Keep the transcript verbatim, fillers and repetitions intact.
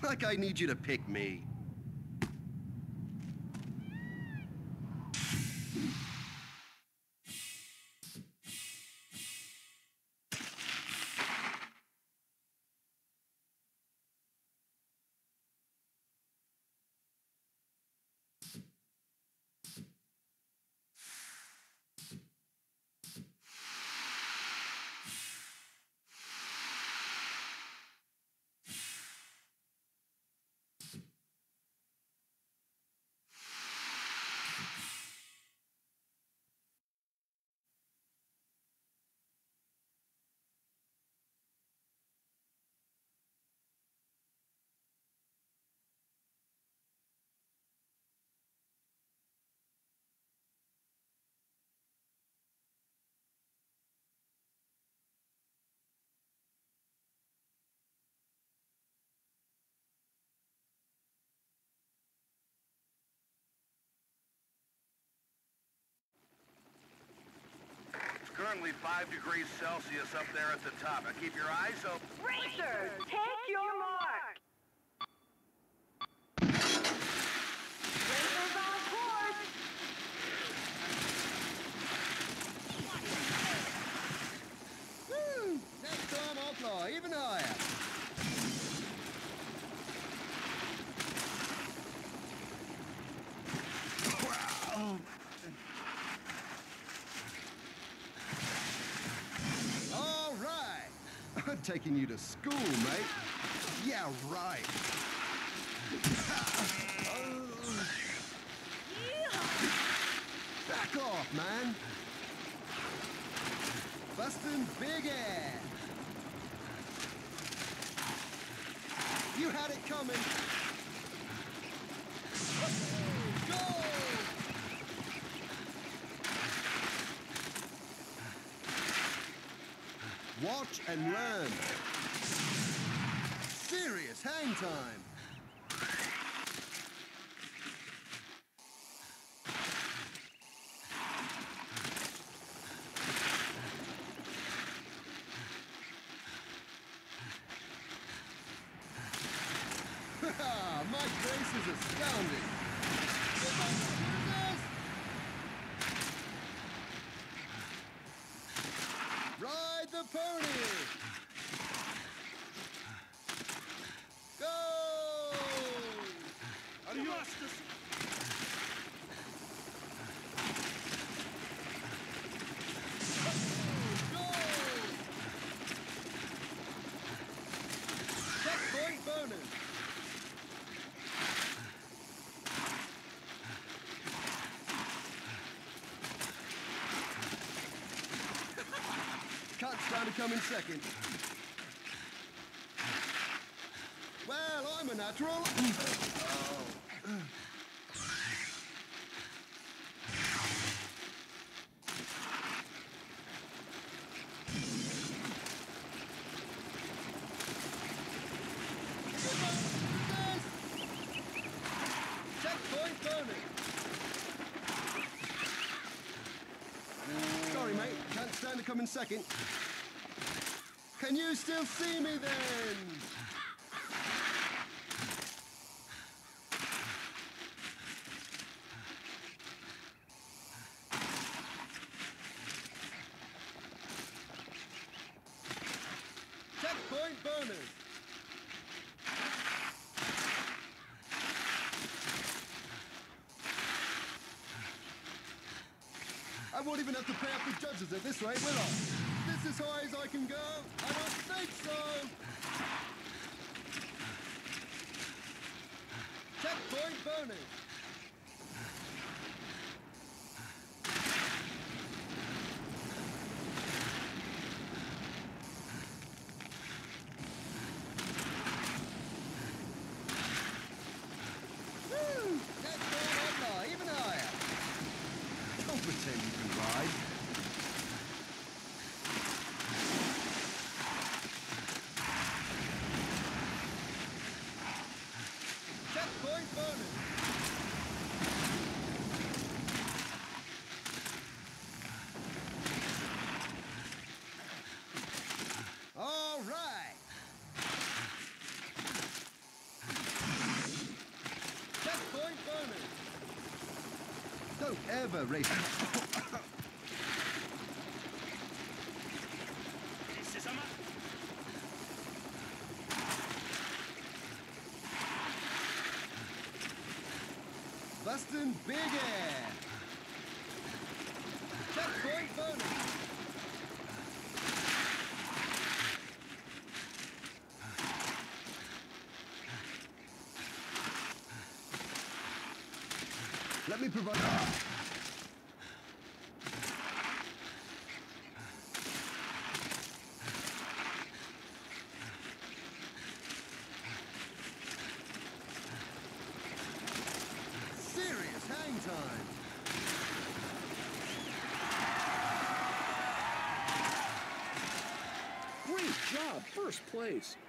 Like I need you to pick me. Currently five degrees Celsius up there at the top. Now keep your eyes open. Racers, take your mark! Racers on course! Woo! Next time I'll fly even higher. Wow. All right. I'm taking you to school, mate. Yeah, right. Back off, man. Bustin' big air. You had it coming. Go! Watch and learn. Serious hang time. My grace is astounding. Ride the pony. Go! Adios. Go! Checkpoint bonus. Cut's trying to come in second. Well, I'm a natural. Oh. Checkpoint bonus. Sorry, mate. Can't stand to come in second. Can you still see me then? Checkpoint bonus. I won't even have to pay up the judges at this rate, will I? This is high as I can go. I don't think so. Checkpoint bonus. Woo! That's going up high, even higher. Don't pretend you can ride. Checkpoint bonus. Don't ever race. Bustin' Big Air. Checkpoint bonus. Let me provide... Serious hang time. Great job, first place.